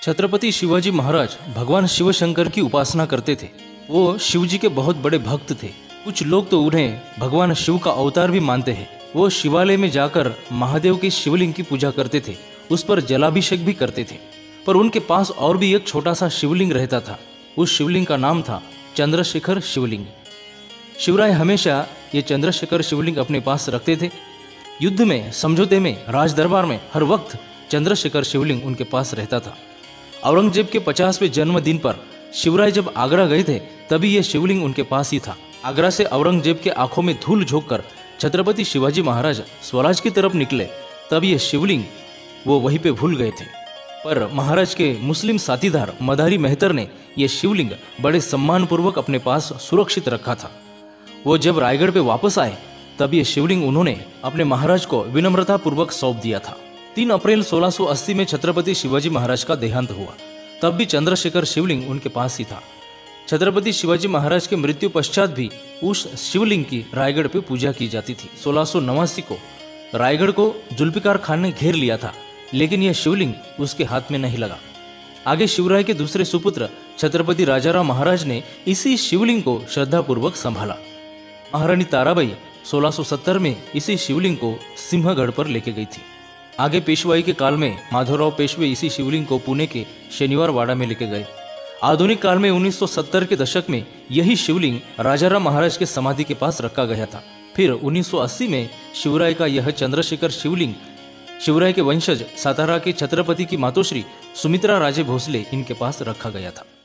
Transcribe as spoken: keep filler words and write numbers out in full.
छत्रपति शिवाजी महाराज भगवान शिव शंकर की उपासना करते थे। वो शिव जी के बहुत बड़े भक्त थे। कुछ लोग तो उन्हें भगवान शिव का अवतार भी मानते हैं। वो शिवालय में जाकर महादेव के शिवलिंग की पूजा करते थे, उस पर जलाभिषेक भी करते थे। पर उनके पास और भी एक छोटा सा शिवलिंग रहता था। उस शिवलिंग का नाम था चंद्रशेखर शिवलिंग। शिवराय हमेशा ये चंद्रशेखर शिवलिंग अपने पास रखते थे। युद्ध में, समझौते में, राज दरबार में हर वक्त चंद्रशेखर शिवलिंग उनके पास रहता था। औरंगजेब के पचासवें जन्मदिन पर शिवराय जब आगरा गए थे तभी यह शिवलिंग उनके पास ही था। आगरा से औरंगजेब के आंखों में धूल झोंककर छत्रपति शिवाजी महाराज स्वराज की तरफ निकले तब यह शिवलिंग वो वहीं पे भूल गए थे। पर महाराज के मुस्लिम साथीदार मदारी मेहतर ने यह शिवलिंग बड़े सम्मानपूर्वक अपने पास सुरक्षित रखा था। वो जब रायगढ़ पे वापस आए तब यह शिवलिंग उन्होंने अपने महाराज को विनम्रता पूर्वक सौंप दिया था। तीन अप्रैल सोलह सौ अस्सी में छत्रपति शिवाजी महाराज का देहांत हुआ। तब भी चंद्रशेखर शिवलिंग उनके पास ही था। छत्रपति शिवाजी महाराज के मृत्यु पश्चात भी उस शिवलिंग की रायगढ़ पे पूजा की जाती थी। सोलह सौ नवासी को रायगढ़ को जुल्फिकार खान ने घेर लिया था, लेकिन यह शिवलिंग उसके हाथ में नहीं लगा। आगे शिवराय के दूसरे सुपुत्र छत्रपति राजाराम महाराज ने इसी शिवलिंग को श्रद्धापूर्वक संभाला। महारानी ताराबाई सोलह सौ सत्तर में इसी शिवलिंग को सिंहगढ़ पर लेके गई थी। आगे पेशवाई के काल में माधवराव पेशवे इसी शिवलिंग को पुणे के शनिवार वाड़ा में लेके गए। आधुनिक काल में उन्नीस सौ सत्तर के दशक में यही शिवलिंग राजाराम महाराज के समाधि के पास रखा गया था। फिर उन्नीस सौ अस्सी में शिवराय का यह चंद्रशेखर शिवलिंग शिवराय के वंशज सातारा के छत्रपति की मातोश्री सुमित्रा राजे भोसले इनके पास रखा गया था।